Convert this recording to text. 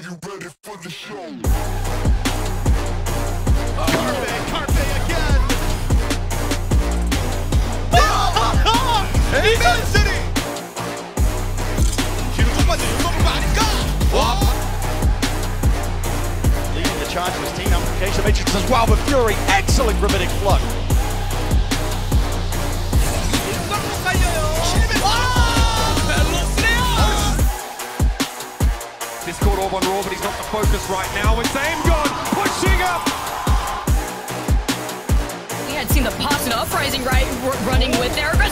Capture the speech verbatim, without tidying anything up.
you ready for the show? Carpe, Carpe again! Xfinity! 뒤로 좀 빠져, 이거는 아닌가? Leading the charge was team amplification matrix as well with Fury. Excellent gravity plug. 일방으로 깔려요. Belosrea! Discord orb on Raw, but he's got the focus right now. It's AimGod pushing up. We had seen the pops and uprising right running with their